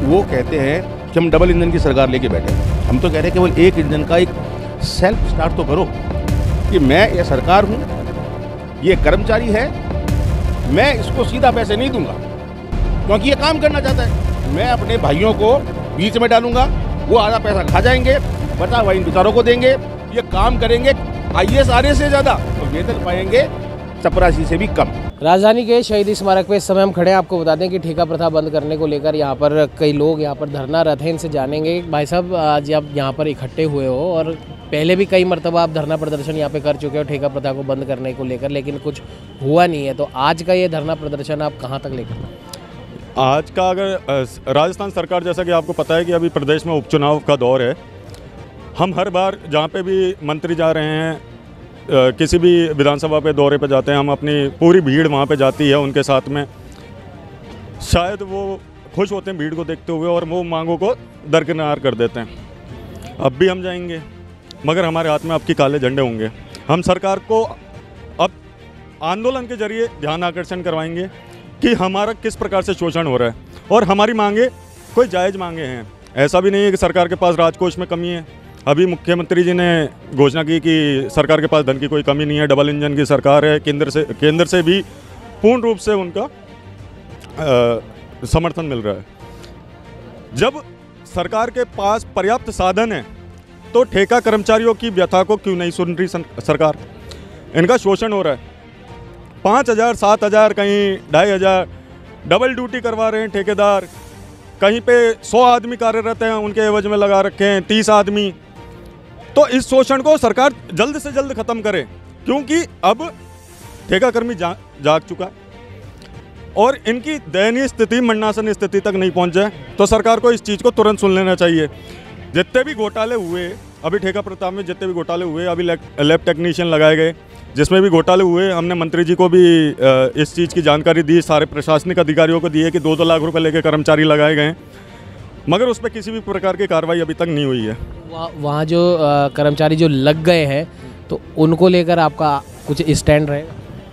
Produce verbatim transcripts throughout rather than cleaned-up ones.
वो कहते हैं कि हम डबल इंजन की सरकार लेके बैठे हैं। हम तो कह रहे हैं केवल एक इंजन का एक सेल्फ स्टार्ट तो करो कि मैं ये सरकार हूँ, ये कर्मचारी है, मैं इसको सीधा पैसे नहीं दूंगा क्योंकि ये काम करना चाहता है। मैं अपने भाइयों को बीच में डालूंगा, वो आधा पैसा खा जाएंगे, बचा हुआ इन बेचारों को देंगे। ये काम करेंगे आई ए एस आर ए से ज़्यादा तो वेतन पाएंगे चपरासी से भी कम। राजधानी के शहीद स्मारक पे इस समय हम खड़े हैं। आपको बता दें कि ठेका प्रथा बंद करने को लेकर यहाँ पर कई लोग यहाँ पर धरना रथ हैं, इनसे जानेंगे। भाई साहब, आज आप यहाँ पर इकट्ठे हुए हो और पहले भी कई मरतबा आप धरना प्रदर्शन यहाँ पे कर चुके हो ठेका प्रथा को बंद करने को लेकर, लेकिन कुछ हुआ नहीं है। तो आज का ये धरना प्रदर्शन आप कहाँ तक लेकर? आज का अगर राजस्थान सरकार, जैसा कि आपको पता है कि अभी प्रदेश में उपचुनाव का दौर है, हम हर बार जहाँ पे भी मंत्री जा रहे हैं, किसी भी विधानसभा पे दौरे पे जाते हैं, हम अपनी पूरी भीड़ वहाँ पे जाती है उनके साथ में। शायद वो खुश होते हैं भीड़ को देखते हुए और वो मांगों को दरकिनार कर देते हैं। अब भी हम जाएंगे, मगर हमारे हाथ में अब की काले झंडे होंगे। हम सरकार को अब आंदोलन के जरिए ध्यान आकर्षण करवाएंगे कि हमारा किस प्रकार से शोषण हो रहा है और हमारी मांगे कोई जायज़ मांगे हैं। ऐसा भी नहीं है कि सरकार के पास राजकोष में कमी है। अभी मुख्यमंत्री जी ने घोषणा की कि सरकार के पास धन की कोई कमी नहीं है, डबल इंजन की सरकार है। केंद्र से केंद्र से भी पूर्ण रूप से उनका आ, समर्थन मिल रहा है। जब सरकार के पास पर्याप्त साधन है तो ठेका कर्मचारियों की व्यथा को क्यों नहीं सुन रही सरकार? इनका शोषण हो रहा है। पाँच हज़ार सात हज़ार कहीं ढाई हज़ार डबल ड्यूटी करवा रहे हैं ठेकेदार। कहीं पे सौ आदमी कार्यरत हैं, उनके एवज में लगा रखे हैं तीस आदमी। तो इस शोषण को सरकार जल्द से जल्द ख़त्म करे, क्योंकि अब ठेका कर्मी जा, जाग चुका है और इनकी दयनीय स्थिति मंडनासन स्थिति तक नहीं पहुंच जाए तो सरकार को इस चीज़ को तुरंत सुन लेना चाहिए। जितने भी घोटाले हुए अभी ठेका प्रथा में, जितने भी घोटाले हुए, अभी लैब टेक्नीशियन लगाए गए, जिसमें भी घोटाले हुए, हमने मंत्री जी को भी इस चीज़ की जानकारी दी, सारे प्रशासनिक अधिकारियों को दी है कि दो दो लाख रुपए लेके कर्मचारी लगाए गए, मगर उस पर किसी भी प्रकार की कार्रवाई अभी तक नहीं हुई है। वहाँ वहाँ जो आ, कर्मचारी जो लग गए हैं तो उनको लेकर आपका कुछ स्टैंड रहेगा?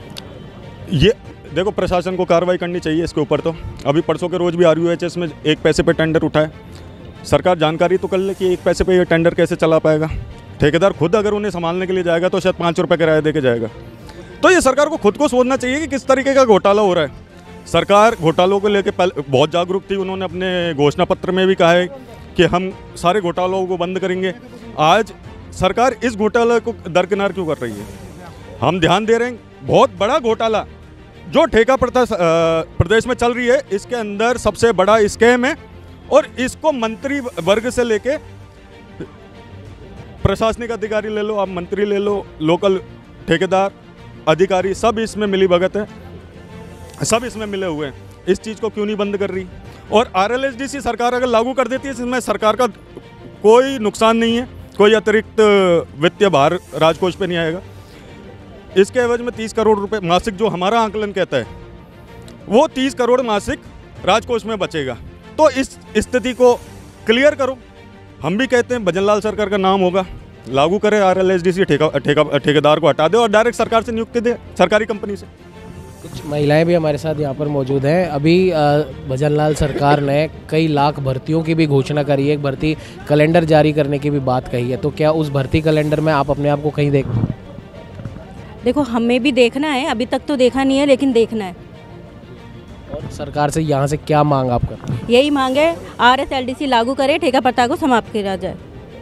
ये देखो, प्रशासन को कार्रवाई करनी चाहिए इसके ऊपर। तो अभी परसों के रोज भी आर यू एच एस में एक पैसे पे टेंडर उठाए। सरकार जानकारी तो कर ले कि एक पैसे पे ये टेंडर कैसे चला पाएगा। ठेकेदार खुद अगर उन्हें संभालने के लिए जाएगा तो शायद पाँच रुपये किराया दे के जाएगा। तो ये सरकार को खुद को सोचना चाहिए कि किस तरीके का घोटाला हो रहा है। सरकार घोटालों को लेकर पहले बहुत जागरूक थी। उन्होंने अपने घोषणा पत्र में भी कहा है कि हम सारे घोटालों को बंद करेंगे। आज सरकार इस घोटाले को दरकिनार क्यों कर रही है? हम ध्यान दे रहे हैं, बहुत बड़ा घोटाला जो ठेका प्रथा प्रदेश में चल रही है, इसके अंदर सबसे बड़ा स्कैम है और इसको मंत्री वर्ग से लेके प्रशासनिक अधिकारी ले लो, आप मंत्री ले लो, लोकल ठेकेदार अधिकारी, सब इसमें मिली भगत है, सब इसमें मिले हुए हैं। इस चीज़ को क्यों नहीं बंद कर रही? और R L S D C सरकार अगर लागू कर देती है, इसमें सरकार का कोई नुकसान नहीं है, कोई अतिरिक्त वित्तीय भार राजकोष पे नहीं आएगा। इसके एवज में तीस करोड़ रुपए मासिक, जो हमारा आंकलन कहता है, वो तीस करोड़ मासिक राजकोष में बचेगा। तो इस स्थिति को क्लियर करो। हम भी कहते हैं भजनलाल सरकार का नाम होगा, लागू करे R L S D C, ठेका ठेका ठेकेदार को हटा दे और डायरेक्ट सरकार से नियुक्ति दे, सरकारी कंपनी से। कुछ महिलाएं भी हमारे साथ यहाँ पर मौजूद हैं। अभी भजनलाल सरकार ने कई लाख भर्तियों की भी घोषणा करी है, एक भर्ती कैलेंडर जारी करने की भी बात कही है। तो क्या उस भर्ती कैलेंडर में आप अपने आप को कहीं देख? देखो, हमें भी देखना है, अभी तक तो देखा नहीं है, लेकिन देखना है। और सरकार से यहाँ से क्या मांग आप करते हैं? यही मांग है, R S L D C लागू करे, ठेका प्रथा को समाप्त किया जाए।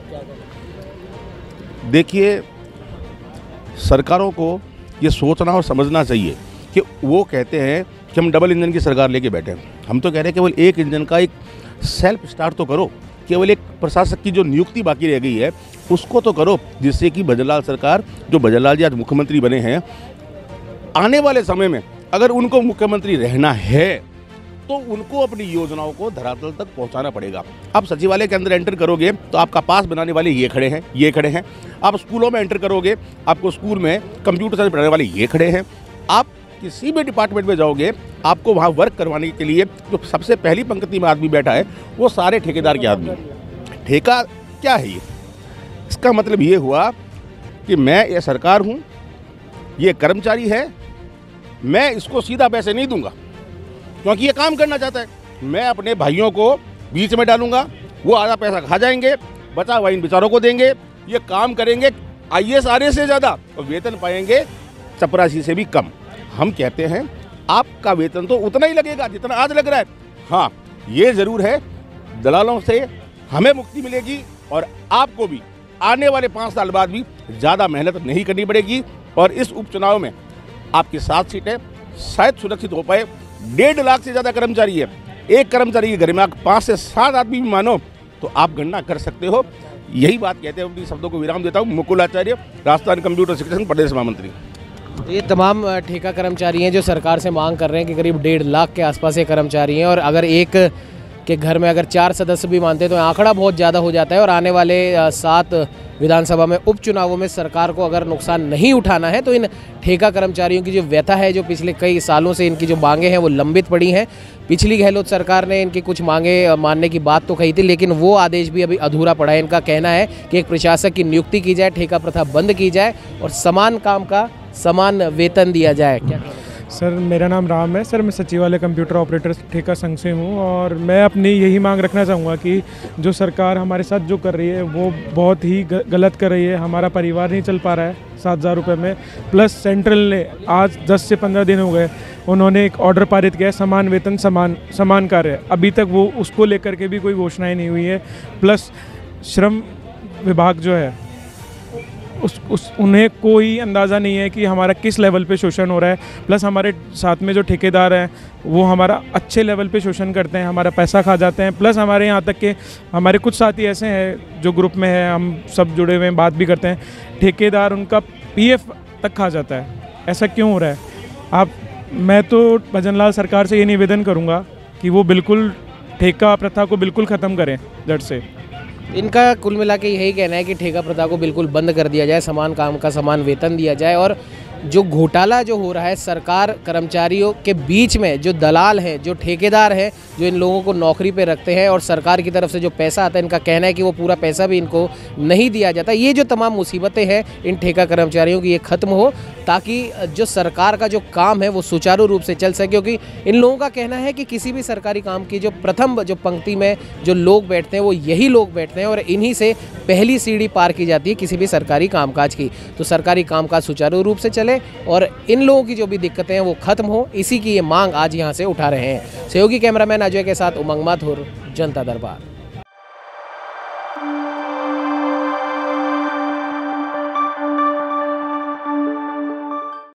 देखिए, सरकारों को ये सोचना और समझना चाहिए कि वो कहते हैं कि हम डबल इंजन की सरकार लेके बैठे हैं। हम तो कह रहे हैं केवल एक इंजन का एक सेल्फ स्टार्ट तो करो, केवल एक प्रशासक की जो नियुक्ति बाकी रह गई है उसको तो करो, जिससे कि भजनलाल सरकार, जो भजनलाल जी आज मुख्यमंत्री बने हैं, आने वाले समय में अगर उनको मुख्यमंत्री रहना है तो उनको अपनी योजनाओं को धरातल तक पहुंचाना पड़ेगा। आप सचिवालय के अंदर एंटर करोगे तो आपका पास बनाने वाले ये खड़े हैं, ये खड़े हैं। आप स्कूलों में एंटर करोगे, आपको स्कूल में कंप्यूटर साइंस पढ़ाने वाले ये खड़े हैं। आप किसी भी डिपार्टमेंट में जाओगे, आपको वहाँ वर्क करवाने के लिए जो सबसे पहली पंक्ति में आदमी बैठा है वो सारे ठेकेदार के आदमी। ठेका क्या है ये? इसका मतलब ये हुआ कि मैं ये सरकार हूँ, ये कर्मचारी है, मैं इसको सीधा पैसे नहीं दूंगा क्योंकि ये काम करना चाहता है। मैं अपने भाइयों को बीच में डालूंगा, वो आधा पैसा खा जाएंगे, बचा हुआ इन बेचारों को देंगे। ये काम करेंगे आई ए एस आर ए से ज़्यादा और वेतन पाएंगे चपरासी से भी कम। हम कहते हैं आपका वेतन तो उतना ही लगेगा जितना आज लग रहा है। हाँ, ये ज़रूर है दलालों से हमें मुक्ति मिलेगी और आपको भी आने वाले पाँच साल बाद भी ज़्यादा मेहनत नहीं करनी पड़ेगी। और इस उपचुनाव में आपकी सात सीटें शायद सुरक्षित हो पाए। डेढ़ लाख से ज़्यादा कर्मचारी है, एक कर्मचारी के घर में आप पाँच से सात आदमी भी मानो तो आप गणना कर सकते हो। यही बात कहते हैं, अपनी शब्दों को विराम देता हूँ। मुकुल आचार्य, राजस्थान कंप्यूटर शिक्षण प्रदेश महामंत्री। ये तमाम ठेका कर्मचारी हैं जो सरकार से मांग कर रहे हैं कि करीब डेढ़ लाख के आसपास ये कर्मचारी हैं और अगर एक के घर में अगर चार सदस्य भी मानते हैं तो आंकड़ा बहुत ज़्यादा हो जाता है। और आने वाले सात विधानसभा में उपचुनावों में सरकार को अगर नुकसान नहीं उठाना है तो इन ठेका कर्मचारियों की जो व्यथा है, जो पिछले कई सालों से इनकी जो मांगे हैं वो लंबित पड़ी हैं। पिछली गहलोत सरकार ने इनकी कुछ मांगे मानने की बात तो कही थी, लेकिन वो आदेश भी अभी अधूरा पड़ा है। इनका कहना है कि एक प्रशासक की नियुक्ति की जाए, ठेका प्रथा बंद की जाए और समान काम का समान वेतन दिया जाए। क्या सर, मेरा नाम राम है सर, मैं सचिवालय कंप्यूटर ऑपरेटर्स ठेका संघ से हूँ और मैं अपनी यही मांग रखना चाहूँगा कि जो सरकार हमारे साथ जो कर रही है वो बहुत ही गलत कर रही है। हमारा परिवार नहीं चल पा रहा है सात हज़ार रुपये में, प्लस सेंट्रल ने आज दस से पंद्रह दिन हो गए, उन्होंने एक ऑर्डर पारित किया है समान वेतन समान समान कार्य, अभी तक वो उसको लेकर के भी कोई घोषणाएँ नहीं हुई है। प्लस श्रम विभाग जो है उस उस उन्हें कोई अंदाज़ा नहीं है कि हमारा किस लेवल पे शोषण हो रहा है। प्लस हमारे साथ में जो ठेकेदार हैं वो हमारा अच्छे लेवल पे शोषण करते हैं, हमारा पैसा खा जाते हैं। प्लस हमारे यहाँ तक के हमारे कुछ साथी ऐसे हैं जो ग्रुप में है, हम सब जुड़े हुए हैं, बात भी करते हैं, ठेकेदार उनका पी एफ तक खा जाता है। ऐसा क्यों हो रहा है? आप मैं तो भजनलाल सरकार से ये निवेदन करूँगा कि वो बिल्कुल ठेका प्रथा को बिल्कुल ख़त्म करें जड़ से। इनका कुल मिला के यही कहना है कि ठेका प्रथा को बिल्कुल बंद कर दिया जाए, समान काम का समान वेतन दिया जाए। और जो घोटाला जो हो रहा है सरकार कर्मचारियों के बीच में, जो दलाल हैं, जो ठेकेदार हैं, जो इन लोगों को नौकरी पे रखते हैं और सरकार की तरफ से जो पैसा आता है, इनका कहना है कि वो पूरा पैसा भी इनको नहीं दिया जाता। ये जो तमाम मुसीबतें हैं इन ठेका कर्मचारियों की, ये ख़त्म हो ताकि जो सरकार का जो काम है वो सुचारू रूप से चल सके। क्योंकि इन लोगों का कहना है कि किसी भी सरकारी काम की जो प्रथम जो पंक्ति में जो लोग बैठते हैं वो यही लोग बैठते हैं और इन्हीं से पहली सीढ़ी पार की जाती है किसी भी सरकारी कामकाज की। तो सरकारी कामकाज सुचारू रूप से चले और इन लोगों की जो भी दिक्कतें हैं वो खत्म हो, इसी की ये मांग आज यहाँ से उठा रहे हैं। सहयोगी कैमरामैन अजय के साथ उमंग माथुर, जनता दरबार।